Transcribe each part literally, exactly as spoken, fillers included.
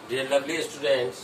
Dear lovely students,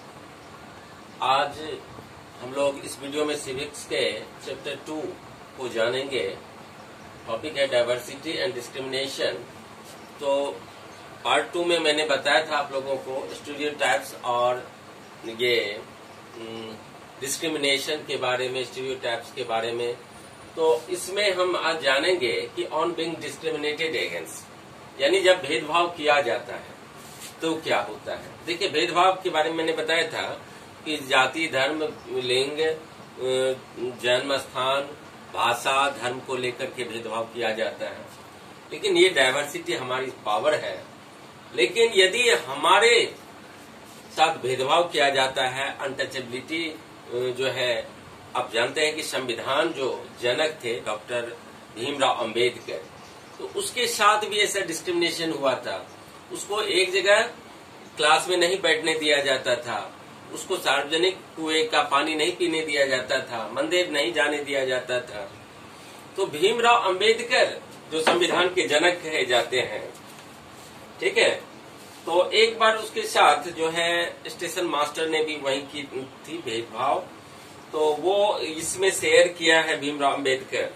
आज हम लोग इस वीडियो में सिविक्स के चैप्टर टू को जानेंगे। टॉपिक है डाइवर्सिटी एंड डिस्क्रिमिनेशन। तो पार्ट टू में मैंने बताया था आप लोगों को स्टीरियोटाइप्स और ये डिस्क्रिमिनेशन के बारे में, स्टीरियोटाइप्स के बारे में। तो इसमें हम आज जानेंगे कि ऑन बीइंग डिस्क्रिमिनेटेड अगेंस्ट, यानी जब भेदभाव किया जाता है तो क्या होता है। देखिए, भेदभाव के बारे में मैंने बताया था कि जाति, धर्म, लिंग, जन्म स्थान, भाषा, धर्म को लेकर के भेदभाव किया जाता है। लेकिन ये डाइवर्सिटी हमारी पावर है। लेकिन यदि हमारे साथ भेदभाव किया जाता है, अनटचेबिलिटी जो है, आप जानते हैं कि संविधान जो जनक थे डॉक्टर भीमराव अंबेडकर, तो उसके साथ भी ऐसा डिस्क्रिमिनेशन हुआ था। उसको एक जगह क्लास में नहीं बैठने दिया जाता था, उसको सार्वजनिक कुएं का पानी नहीं पीने दिया जाता था, मंदिर नहीं जाने दिया जाता था। तो भीमराव अंबेडकर जो संविधान के जनक कहे जाते हैं, ठीक है, तो एक बार उसके साथ जो है स्टेशन मास्टर ने भी वही की थी भेदभाव, तो वो इसमें शेयर किया है भीमराव अंबेडकर।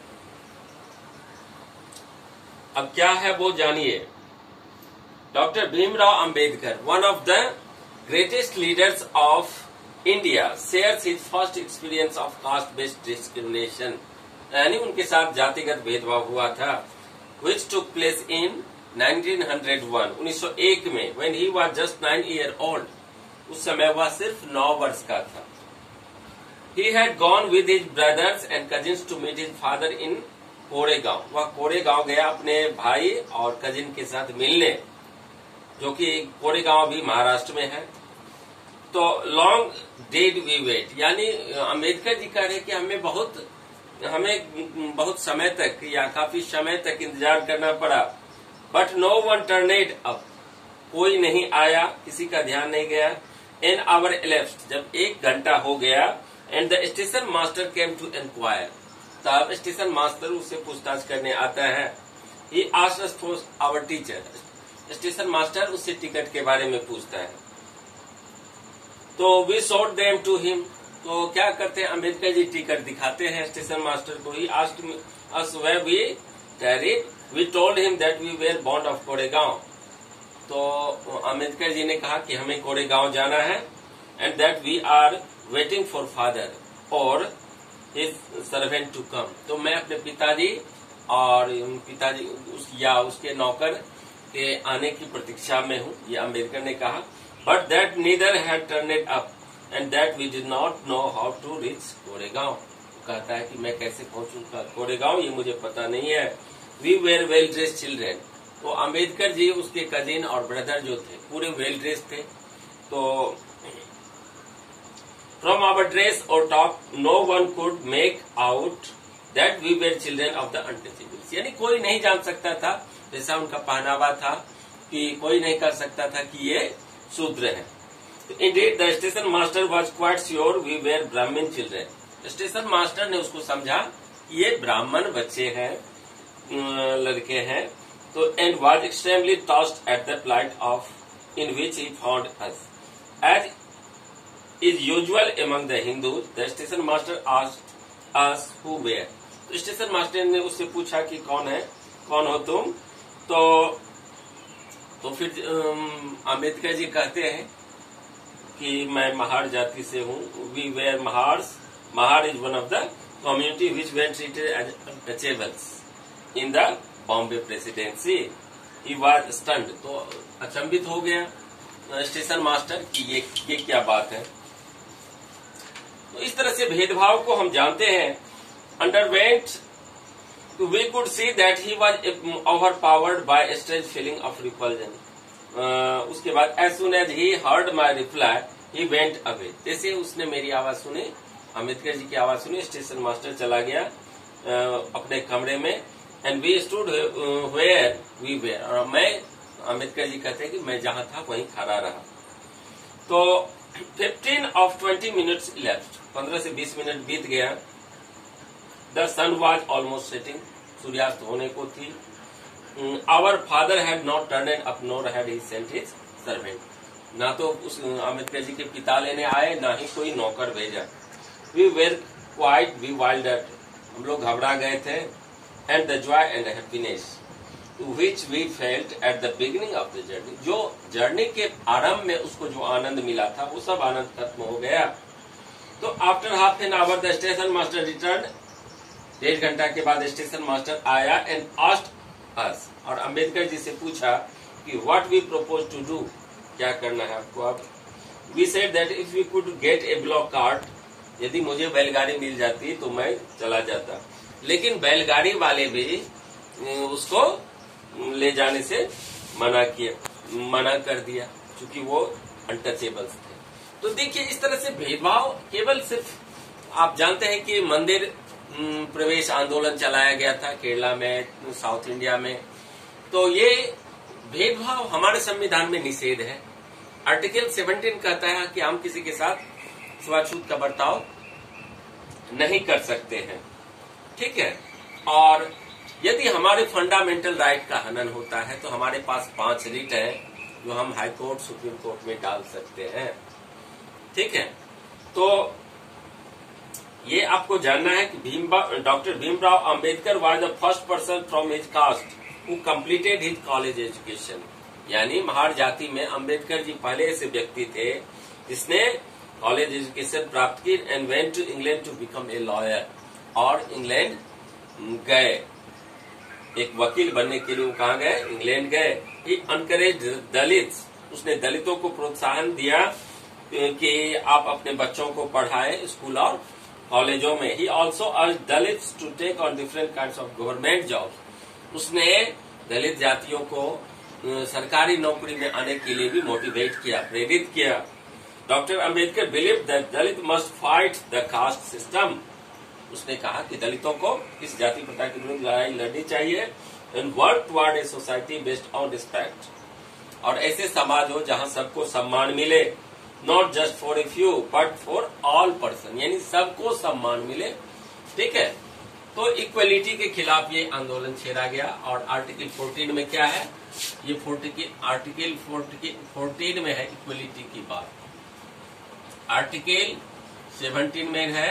अब क्या है वो जानिए। Doctor Bhimrao Ambedkar, one of the greatest leaders of India, shares his first experience of caste based discrimination, यानी उनके साथ जातिगत भेदभाव हुआ था, which took place in nineteen hundred one, उन्नीस सौ एक में, when he was just nine year old, उस समय वह सिर्फ नौ वर्ष का था। He had gone with his brothers and cousins to meet his father in Koregaon. वह कोरेगांव गया अपने भाई और कजिन के साथ मिलने, जो कि कोरेगांव भी महाराष्ट्र में है। तो लॉन्ग डेड वी वेट, यानी अम्बेडकर जी कह रहे कि हमें बहुत हमें बहुत समय तक या काफी समय तक इंतजार करना पड़ा। But no one turned up, कोई नहीं आया, किसी का ध्यान नहीं गया। एन आवर एलेप्स्ड, जब एक घंटा हो गया, and the station master came to inquire, तब स्टेशन मास्टर उससे पूछताछ करने आता है। He asked us for our teacher, station master उससे टिकट के बारे में पूछता है। तो we showed them to him, तो क्या करते हैं अम्बेडकर जी, टिकट दिखाते हैं स्टेशन मास्टर को। He asked us where we carried, we told him that we were bound of Koregaon. तो अम्बेडकर जी ने कहा कि हमें कोरेगांव जाना है, and that we are waiting for father और हिज सर्वेंट टू कम। तो मैं अपने पिताजी और पिताजी उस, या उसके नौकर के आने की प्रतीक्षा में हूँ, ये अम्बेडकर ने कहा। But that neither had turned up and that we did not know how to reach Koregaon. कहता है कि मैं कैसे पहुंचूंगा कोरेगांव, ये मुझे पता नहीं है। We were well dress children, तो अम्बेडकर जी, उसके कजिन और ब्रदर जो थे, पूरे वेल ड्रेस थे। तो from our dress or talk no one could make out that we were children of the untouchables, यानी कोई नहीं जान सकता था, जैसा उनका पहनावा था, कि कोई नहीं कर सकता था कि ये शूद्र है। Indeed the station master was quite sure we were Brahmin children, station master ने उसको समझा कि ये ब्राह्मण बच्चे हैं, लड़के हैं। तो and was extremely tossed at the plight of in which he found us as is usual among the Hindus. The station master asked us who were, तो स्टेशन मास्टर ने उससे पूछा कि कौन है, कौन हो तुम। तो तो फिर अम्बेडकर जी कहते हैं कि मैं महार जाति से हूँ। We were Mahars, Mahar is one of the community which were treated as untouchables in the Bombay presidency. He was stunned, तो अचंभित हो गया स्टेशन मास्टर कि ये, ये क्या बात है। तो इस तरह से भेदभाव को हम जानते हैं। Underwent we could see that he was overpowered by a strange feeling of repulsion. uh, उसके बाद as soon as he heard my reply he went away, जैसे उसने मेरी आवाज सुनी, अम्बेडकर जी की आवाज सुनी, स्टेशन मास्टर चला गया uh, अपने कमरे में। and we stood uh, where we were, और मैं, अम्बेडकर जी कहते हैं कि मैं जहां था वहीं खड़ा रहा। तो fifteen of twenty minutes left, पंद्रह से बीस मिनट बीत गया। The sun was almost setting, सूर्यास्त होने को थी। Our father had not turned up nor had he sent his servant, ना तो उस अम्बेडकर जी के पिता लेने आए, ना ही कोई नौकर भेजा। वी वेर क्वाइट bewildered, हम लोग घबरा गए थे। And the joy and happiness to which we felt at the beginning of the journey, जो जर्नी के आरंभ में उसको जो आनंद मिला था वो सब आनंद खत्म हो गया। तो after half an hour the station master return, डेढ़ घंटा के बाद स्टेशन मास्टर आया एंड आस्क्ड अस, और अम्बेडकर जी से पूछा कि what we propose to do, क्या करना है आपको अब। We said that if we could get a bullock cart, यदि मुझे बैलगाड़ी मिल जाती तो मैं चला जाता, लेकिन बैलगाड़ी वाले भी उसको ले जाने से मना किया, मना कर दिया, क्योंकि वो अनटचेबल्स थे। तो देखिए इस तरह से भेदभाव केवल सिर्फ आप जानते हैं कि मंदिर प्रवेश आंदोलन चलाया गया था केरला में, साउथ इंडिया में, तो ये भेदभाव हमारे संविधान में निषेध है। आर्टिकल सत्रह कहता है कि हम किसी के साथ छुआछूत का बर्ताव नहीं कर सकते हैं, ठीक है। और यदि हमारे फंडामेंटल राइट का हनन होता है तो हमारे पास पांच रिट है जो हम हाई कोर्ट, सुप्रीम कोर्ट में डाल सकते हैं, ठीक है। तो ये आपको जानना है कि Bhim doctor Bhimrao Ambedkar was the first person from his caste who completed his college education, यानी महार जाति में अंबेडकर जी पहले ऐसे व्यक्ति थे जिसने कॉलेज एजुकेशन प्राप्त की and went to England to become a lawyer, और इंग्लैंड गए एक वकील बनने के लिए। वो कहाँ गए? इंग्लैंड गए। ही अनकरेज दलित्स, उसने दलितों को प्रोत्साहन दिया कि आप अपने बच्चों को पढ़ाएं स्कूल और कॉलेजों में। He also urge Dalits to take on different kinds of government jobs, उसने दलित जातियों को सरकारी नौकरी में आने के लिए भी मोटिवेट किया, प्रेरित किया। Doctor Ambedkar believe that Dalit must fight the caste system, उसने कहा कि दलितों को इस जाति प्रथा के विरुद्ध लड़ाई लड़नी चाहिए and work toward a society based on respect, और ऐसे समाज हो जहां सबको सम्मान मिले, not just for a few but for all person, यानी सबको सम्मान मिले, ठीक है। तो इक्वलिटी के खिलाफ ये आंदोलन छेड़ा गया। और आर्टिकल चौदह में क्या है? ये आर्टिकल चौदह में है इक्वलिटी की बात। आर्टिकल सत्रह में है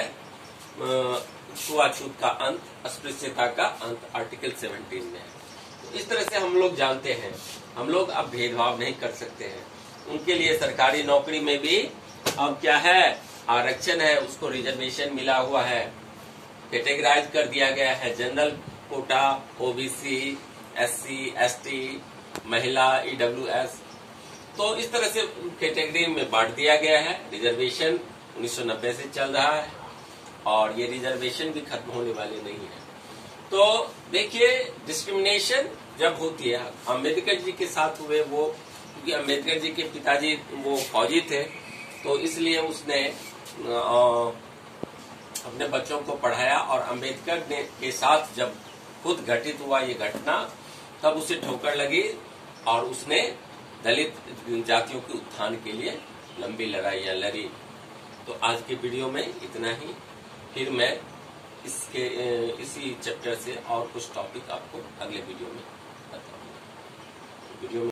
छुआछूत का अंत, अस्पृश्यता का अंत, आर्टिकल सत्रह में है। तो इस तरह से हम लोग जानते हैं हम लोग अब भेदभाव नहीं कर सकते हैं। उनके लिए सरकारी नौकरी में भी अब क्या है? आरक्षण है, उसको रिजर्वेशन मिला हुआ है, कैटेगराइज कर दिया गया है, general quota, OBC, SC, ST, महिला, ईडब्ल्यूएस, तो इस तरह से कैटेगरी में बांट दिया गया है। रिजर्वेशन उन्नीस सौ नब्बे से चल रहा है और ये रिजर्वेशन भी खत्म होने वाले नहीं है। तो देखिए डिस्क्रिमिनेशन जब होती है, अम्बेडकर जी के साथ हुए वो, क्योंकि अम्बेडकर जी के पिताजी वो फौजी थे, तो इसलिए उसने आ, अपने बच्चों को पढ़ाया। और अम्बेडकर ने के साथ जब खुद घटित हुआ ये घटना, तब उसे ठोकर लगी और उसने दलित जातियों के उत्थान के लिए लंबी लड़ाइयां लड़ी। तो आज के वीडियो में इतना ही, फिर मैं इसके इसी चैप्टर से और कुछ टॉपिक आपको अगले वीडियो में बताऊंगा। वीडियो में